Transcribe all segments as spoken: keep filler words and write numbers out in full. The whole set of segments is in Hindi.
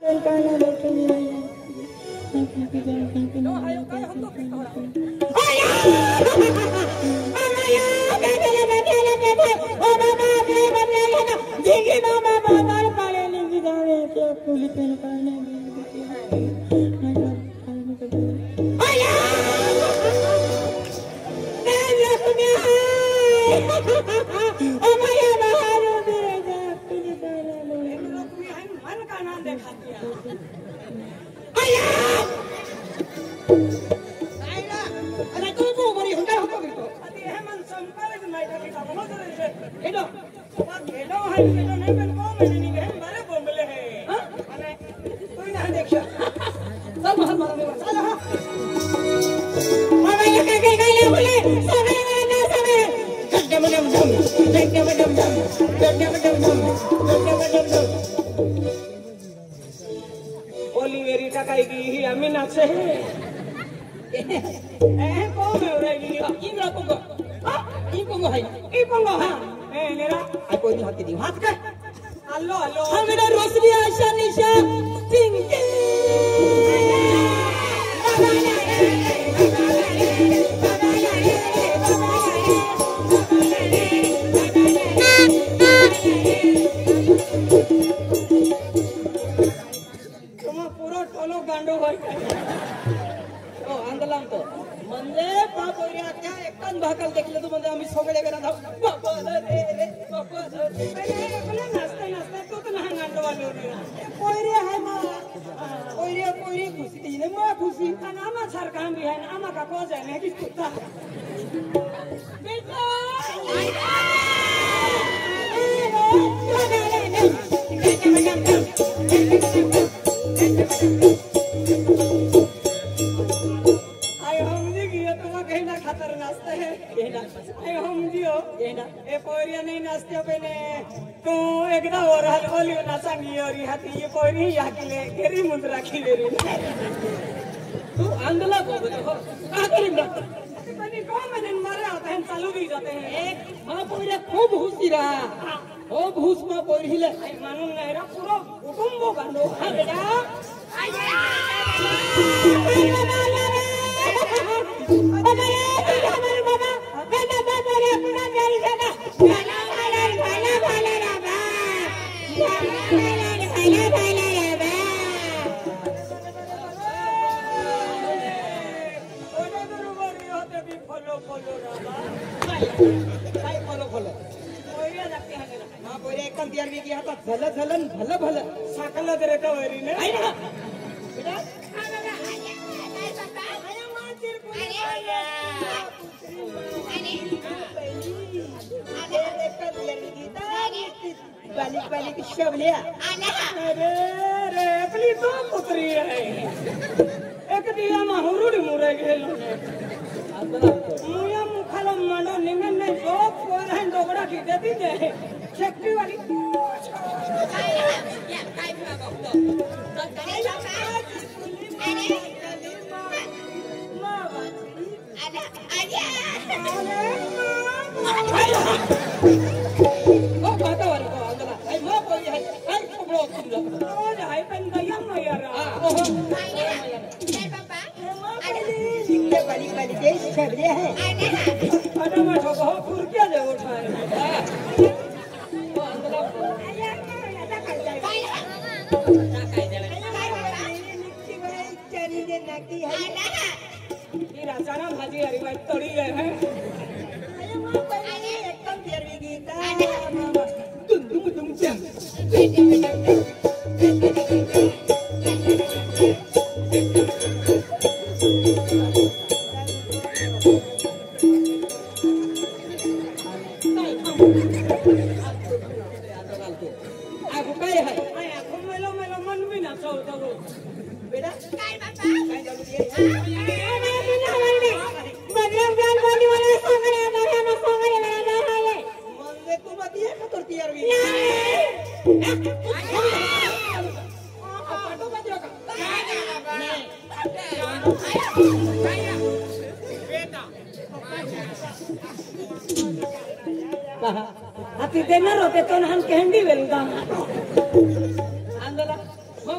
Hati tenar rote ton han kendi welda. Andala, mau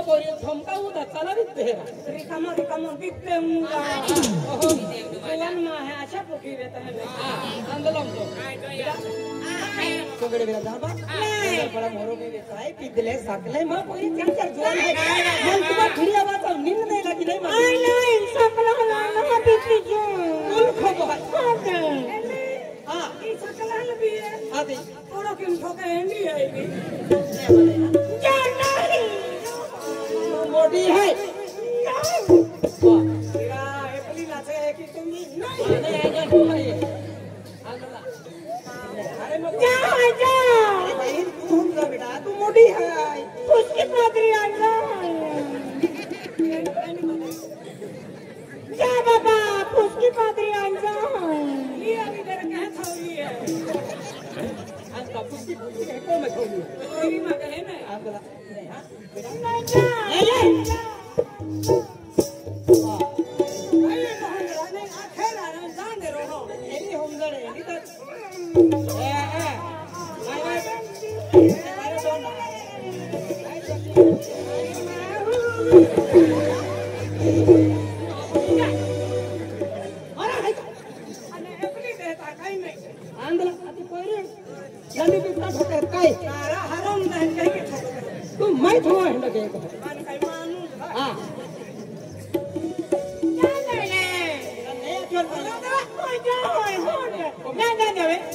पोरी धमकाऊ दा चला विते रिकामा रिकामा विते मुला ओहो जीवन में है अच्छा पुकी रहता है आंदोलन तो सगळे बेला दाबा नहीं बड़ा मोरो में बेसाई पिदले सकले मां पोरी चार चार जोर है मन तुम्हारा खड़ी आवाज और नींद नहीं लगी नहीं मां आई नहीं सकला ना ना बीती जो कुल खो भाई हां ये सकला भी है हां दे थोड़ा किन ठोके एंडी आएगी क्या नहीं मोटी है तेरा एपली नाचे है कि तुम नहीं नहीं आएगा हो है आंदोलन अरे जा जा भाई तुम जा बेटा तू मोटी है उसकी पादरी आना जा बाबा उसकी पादरी आना ये अभी तेरे कहे थोड़ी है अंका पुष्टि पुष्टि है को मैं खोलूं कोई मां कहे ना आंदोलन नहीं हां बेटा नहीं जा अरे तो हम रहने आखे रहने जान दे रहो एनी हम जड़े एनी तो ए ए भाई भाई अरे बोल ना अरे हाय अने एपली देता कहीं नहीं आंदोलन अति कोई नदी की तरफ होकर काय तारा हराम नहीं कहीं के ठोके तू मैं थोड़ा है लगे को मन कहीं मानू हां जा ले नहीं चल कोई जा होय हो ना ना ना वे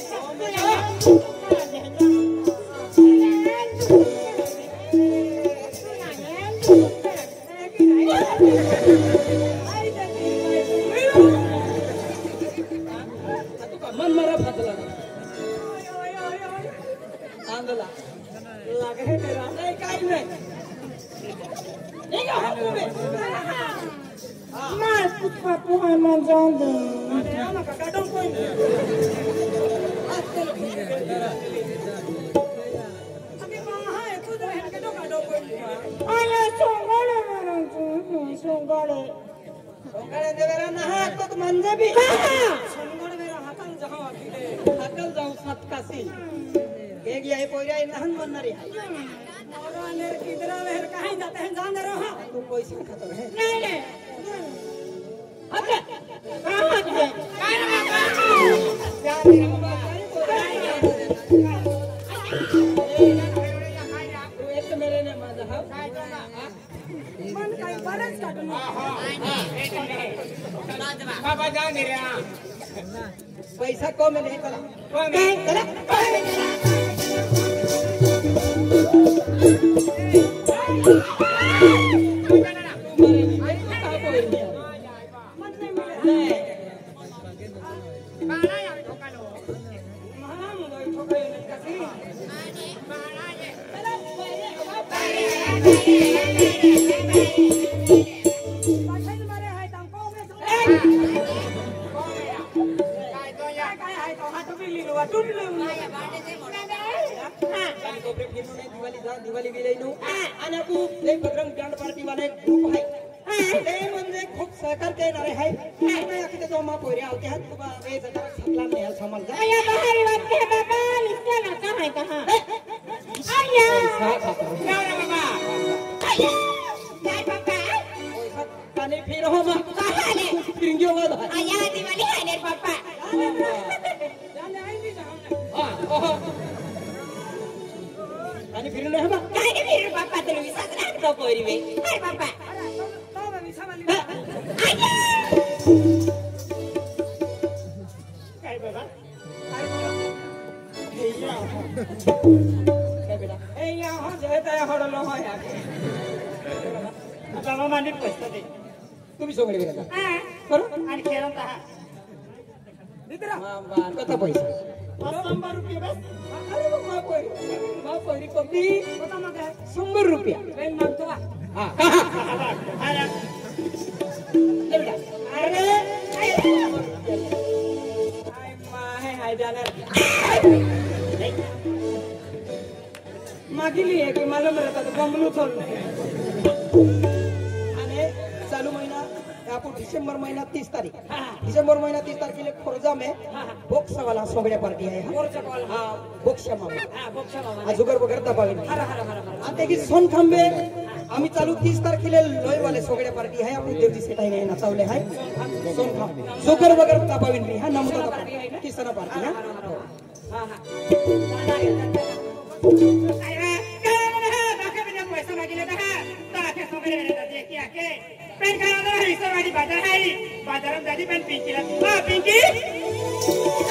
मन मरा फसला आंदोलन लगे है तेरा नहीं काय नहीं नहीं का हम में मैं कुछ पापू है मन जान दे अरे ना का काटो कोई अभी वहां है खुद रह के तो काटो कोई अरे सोंगड़े मेरा सोंगड़े सोंगड़े देवेरा नहा तो मंजे भी सोंगड़े मेरा हकल जहां अकेले हकल जाऊ सात कासी एक ये पोरिया नहन बननारी है और ने किधरा वेर कहीं जाते हैं जान दे रहो तू पैसा खत्म है नहीं नहीं अच्छा कहां है क्या मेरा बाबा तू एक मेरे ने मजा मन कहीं बरस काटना बाबा जा मेरे पैसा कम नहीं कल कम चला दिवाळी गेली नु आणि aku एक बजरंग बँड पार्टी वाले ग्रुप आहे ते म्हणजे खूप सहकार करणारे आहे आणि अखिते जो मा पोरी आवते हात तुबा वे जरा सकला नाही समज जा आया बाहर वाटे बाबा निस्ते ना कहां कहां आया पैसा खातो ना बाबा आया काय बाबा पैसा काने फिर हो मा कहां फिरिंगियो वाद आया दिवाळी आहे रे बाबा जाने आई भी जाऊं हां ओहो काने फिर नाही बा काय रे फिर बाबा तुला विश्वास राखतो पोरी वे हाय बाबा अरे तो तो विश्वास वाली आया काय बाबा काय बोला काय बेटा ए यहाँ जे तय हडलो हो या आता मामा नीट पैसा दे तुम्ही सोंगडे गेला हां करू आणि खेळून पहा दिदरा मामा कथा पैसा शंभर रुपये बस अरे मा पोरी मा पोरी कमी होता मग शंभर रुपया वेळ मागतो का हां अरे बेटा अरे काय माहे हाय जाणार मागिली आहे की मला म्हणत आता बंगलो सोडलं आणि चालू महिना आपण डिसेंबर महिना तीस तारीख डिसेंबर महिना तीस तारखेला खोरजा में बॉक्स वाला सोगड्या पार्टी आहे हां बॉक्स मामा हा बॉक्स मामा अजूगर वगैरे दबावे हर हर हर हर आणि ते की सोन खांबे आम्ही चालू तीस तारखेला लोय वाले सोगड्या पार्टी आहे आपण देवजी सेट आहे ना नचावले आहे सोनखा सुकर वगैरे तापाविन री हा नमुदा पार्टी किसना पार्टी हा हा हा काय काय म्हणा बाकी बिना पैसा मागितला तर ताके सोगडे दे की आके पेन काय आहे सवाडी बाजार आहे बाजारात जाती पेन पिंकीला हा पिंकी